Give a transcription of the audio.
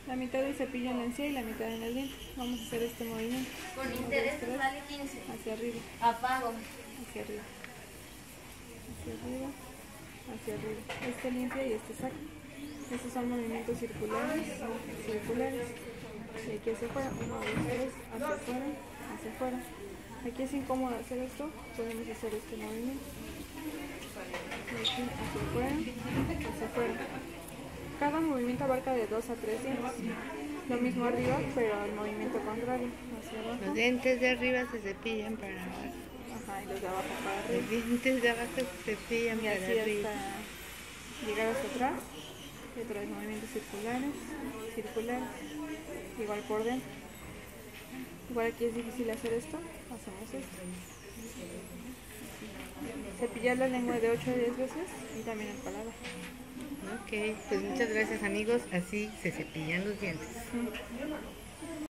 La mitad del cepillo en la encía y la mitad en el diente. Vamos a hacer este movimiento. Con interés vale 15. Hacia arriba. Apago. Hacia arriba. Hacia arriba. Hacia arriba. Este limpia y este saca. Estos son movimientos circulares. Circulares. Y aquí hacia afuera. 1, 2, 3. Hacia afuera. Hacia afuera. Aquí es incómodo hacer esto. Podemos hacer este movimiento. Y aquí hacia afuera. Hacia afuera. Cada movimiento abarca de 2 a 3 dientes. Lo mismo arriba, pero el movimiento contrario. Hacia abajo. Los dientes de arriba se cepillan para abajo. Ajá, y los de abajo para arriba. Los dientes de abajo se cepillan Y para así arriba. hasta llegar hasta atrás. Y otra vez movimientos circulares. Circulares. Igual por dentro. Igual aquí es difícil hacer esto. Hacemos esto. Cepillar la lengua de 8 a 10 veces y también el paladar. Ok, pues muchas gracias amigos, así se cepillan los dientes.